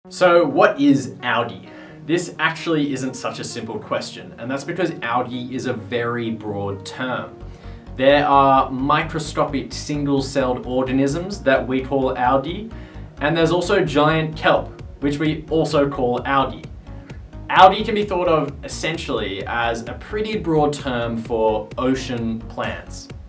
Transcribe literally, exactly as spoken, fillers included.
So what is algae? This actually isn't such a simple question, and that's because algae is a very broad term. There are microscopic single-celled organisms that we call algae, and there's also giant kelp, which we also call algae. Algae can be thought of essentially as a pretty broad term for ocean plants.